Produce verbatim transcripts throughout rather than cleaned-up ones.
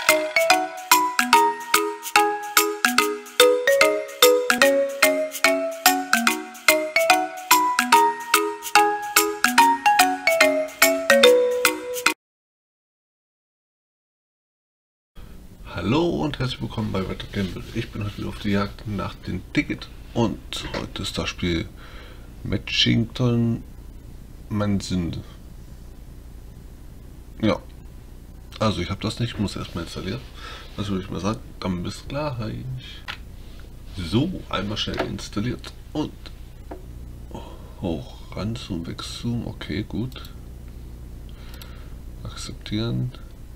Hallo und herzlich willkommen bei Retro Gamble. Ich bin heute wieder auf die Jagd nach dem Ticket und heute ist das Spiel Matchington Mansion. Ja, also ich habe das nicht, muss erstmal installieren. Das würde ich mal sagen. Dann bis gleich. So, einmal schnell installiert und hoch ran zum Wegzoomen. Okay, gut. Akzeptieren.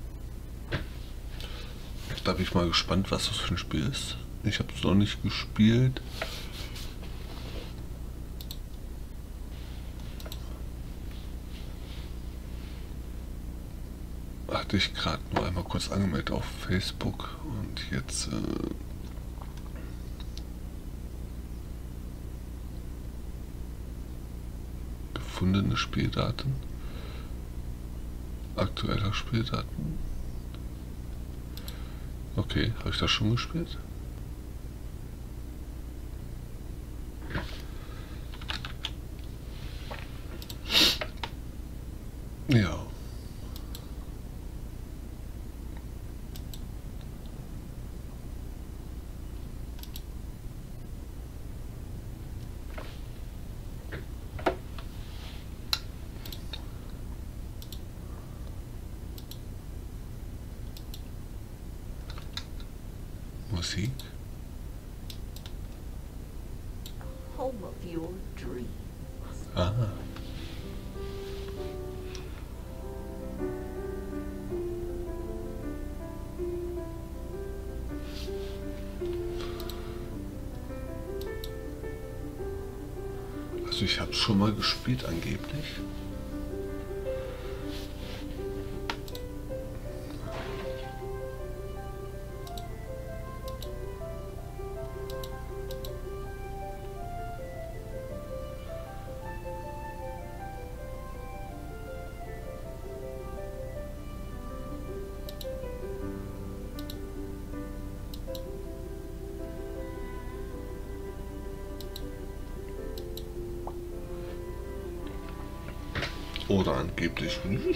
Da bin ich mal gespannt, was das für ein Spiel ist. Ich habe es noch nicht gespielt. Hatte ich gerade nur einmal kurz angemeldet auf Facebook und jetzt äh, gefundene Spieldaten, aktueller Spieldaten. Okay, habe ich das schon gespielt? Ja. Musik. Home of your dreams. Ah. Also ich habe schon mal gespielt angeblich. Oder angeblich nicht.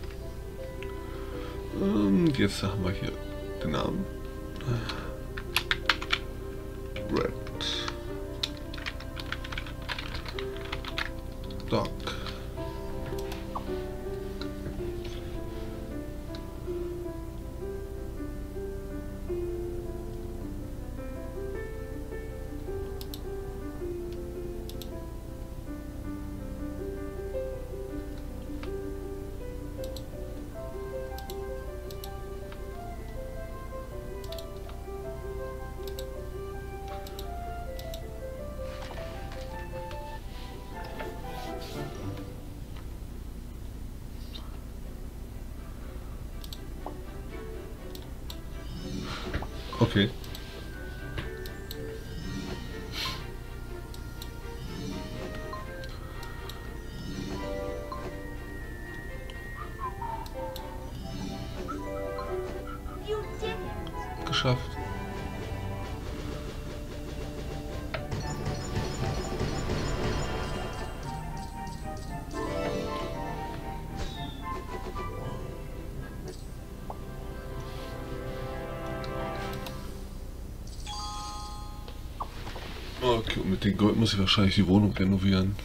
Und jetzt haben wir hier den Namen. Red Dog. Okay. You did it. Geschafft. Okay, und mit dem Gold muss ich wahrscheinlich die Wohnung renovieren.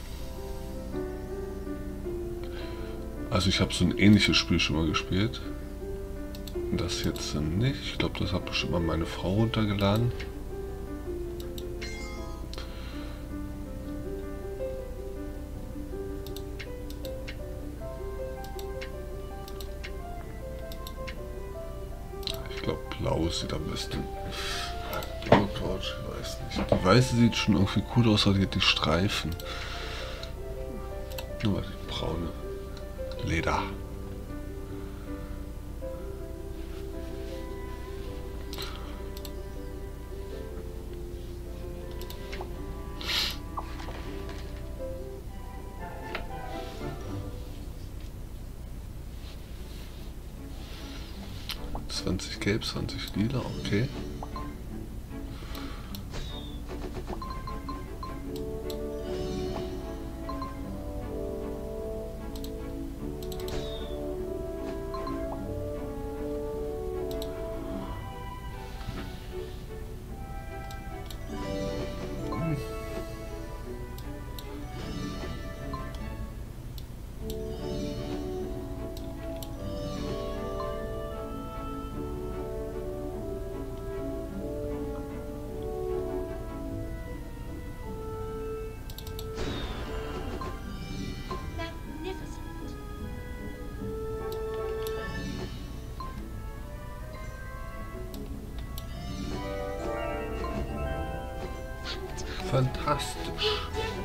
Also ich habe so ein ähnliches Spiel schon mal gespielt. Das jetzt nicht. Ich glaube, das hat bestimmt mal meine Frau runtergeladen. Ich glaube, blau sieht am besten. Blaue Couch, ich weiß nicht. Die weiße sieht schon irgendwie cool aus, aber die hat die Streifen. Nur die braune. Leder. zwanzig gelb, zwanzig lila, okay. Fantastisch.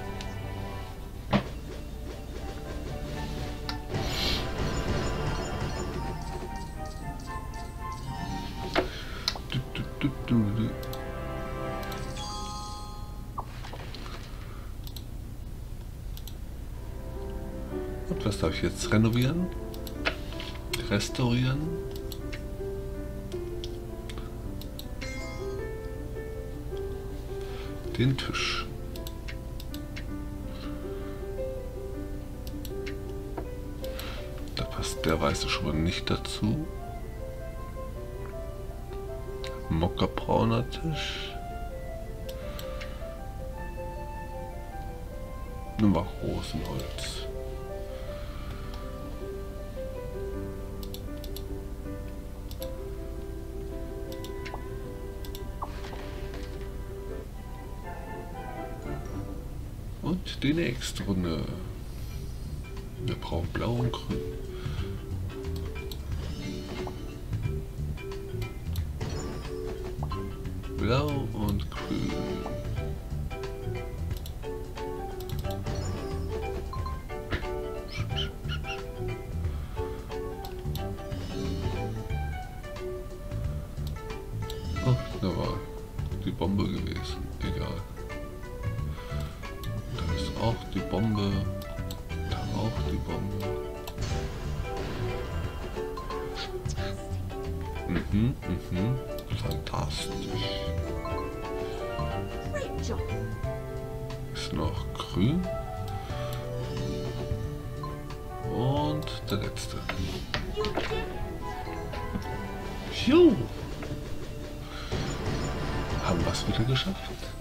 Du, du, du, du, du. Und was darf ich jetzt renovieren? Restaurieren? Den Tisch. Da passt der weiße Schuh nicht dazu. Mokkabrauner Tisch. Nummer Rosenholz. Und die nächste Runde. Wir brauchen blau und grün. Blau und grün. Oh, da war die Bombe gewesen. Egal. Auch die Bombe, da auch die Bombe. Mhm, mhm, fantastisch. Ist noch grün. Und der letzte. Jo! Haben wir es wieder geschafft?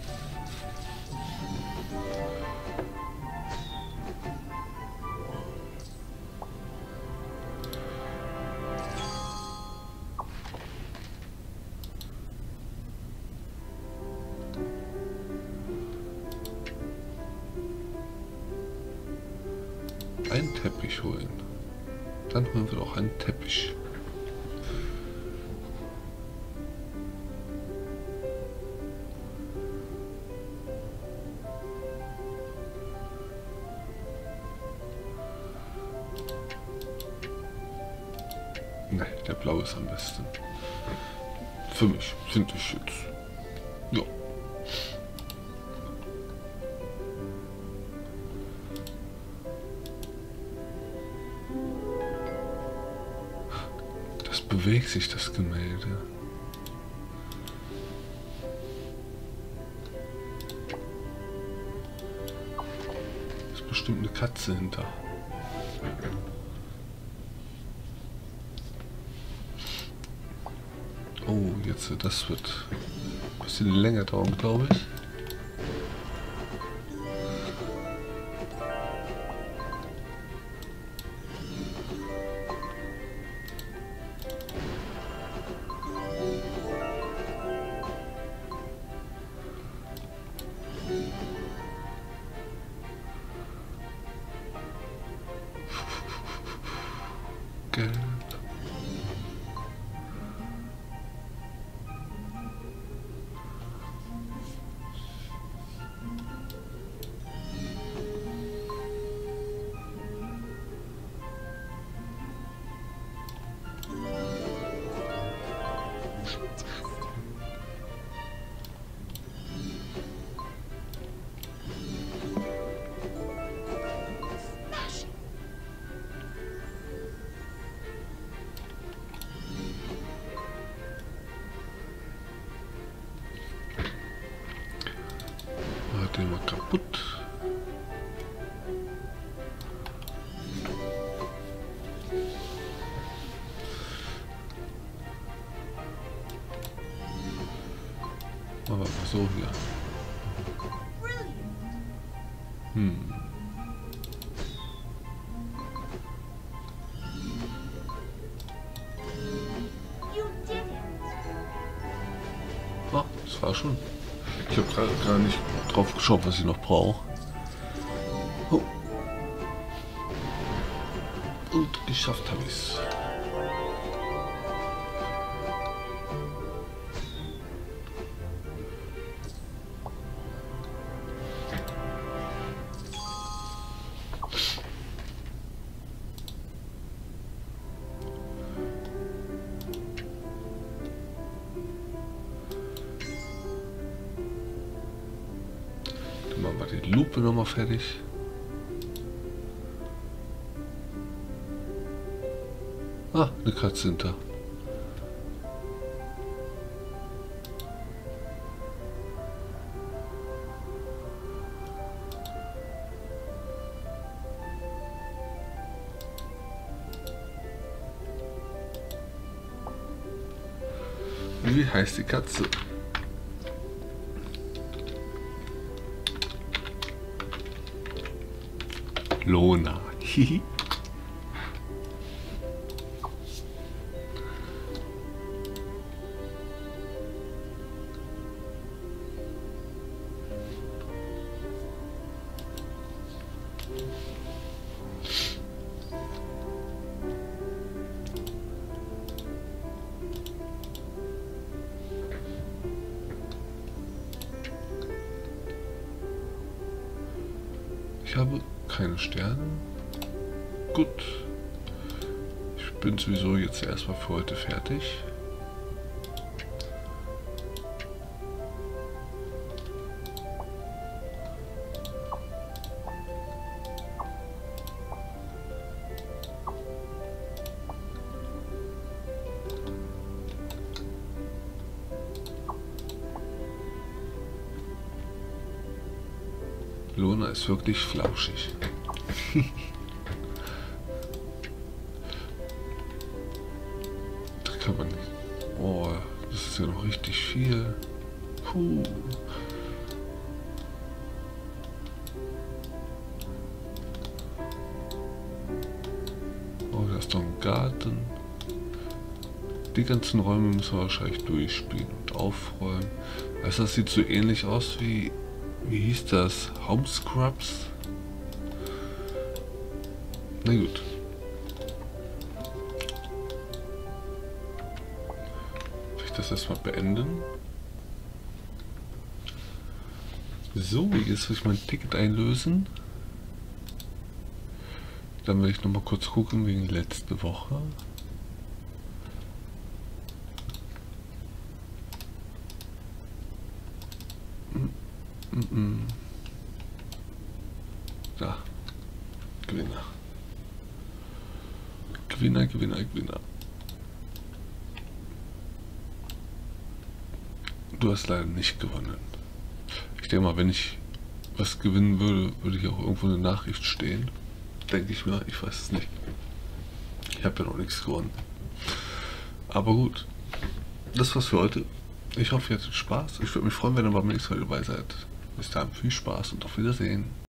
Einen Teppich holen. Dann holen wir doch einen Teppich. Ne, der blaue ist am besten. Für mich, finde ich jetzt. Ja. Bewegt sich das Gemälde. Ist bestimmt eine Katze hinter. Oh, jetzt das wird ein bisschen länger dauern, glaube ich. Gelb. Machen wir mal so hier. Brilliant. Hm. You did it. Ah, das war schon. Ich habe gerade gar nicht drauf geschaut, was ich noch brauche. Oh. Und geschafft habe ich es. Dann machen wir die Lupe nochmal fertig. Ah, eine Katze hinter. Wie heißt die Katze? Lona. Hihi. Ich habe keine Sterne. Gut. Ich bin sowieso jetzt erstmal für heute fertig. Lona ist wirklich flauschig. Da kann man nicht. Oh, das ist ja noch richtig viel. Puh. Oh, da ist doch ein Garten. Die ganzen Räume müssen wir wahrscheinlich durchspielen und aufräumen. Also das sieht so ähnlich aus wie, wie hieß das? Home Scrubs? Na gut. Soll ich das erstmal beenden? So, jetzt will ich mein Ticket einlösen. Dann will ich noch mal kurz gucken wegen letzte Woche. Da. Gewinner. Gewinner, Gewinner, Gewinner. Du hast leider nicht gewonnen. Ich denke mal, wenn ich was gewinnen würde, würde ich auch irgendwo eine Nachricht stehen. Denke ich mir, ich weiß es nicht. Ich habe ja noch nichts gewonnen. Aber gut. Das war's für heute. Ich hoffe, ihr hattet Spaß. Ich würde mich freuen, wenn ihr beim nächsten Mal dabei seid. Bis dahin viel Spaß und auf Wiedersehen.